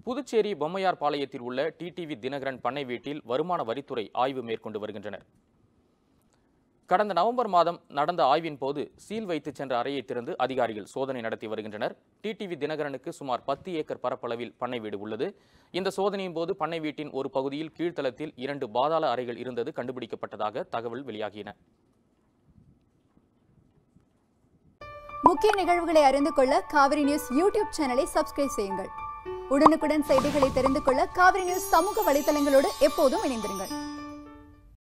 புதுச்சேரி பொம்மையார் பாளையத்தில் உள்ள டிடிவி தினகரன் பண்ணை வீட்டில் வருமான வரித்துறை ஆய்வு மேற்கொண்டு வருகின்றனர். கடந்த நவம்பர் மாதம் நடந்த ஆய்வின் போது சீல் வைத்து சென்ற அறையை திறந்து அதிகாரிகள் சோதனை நடத்தி வருகின்றனர். டிடிவி தினகரனுக்கு சுமார் 10 ஏக்கர் பரப்பளவில் பண்ணை வீடு உள்ளது. இந்த சோதனையின் போது பண்ணை வீட்டின் ஒரு பகுதியில் கீழ்த்தளத்தில் 2 பாதாள அறைகள் இருந்தது கண்டுபிடிக்கப்பட்டதாக தகவல் வெளியாகின. முக்கிய நிகழ்வுகளை அறிந்து கொள்ள காவிரி நியூஸ் யூடியூப் சேனலை சப்ஸ்கிரைப் செய்யுங்கள். உடனுக்குடன் செய்திகளை தெரிந்து கொள்ள காவிரி நியூஸ் சமூக வலைதளங்களோடு எப்போதும் இணைந்திருங்கள்.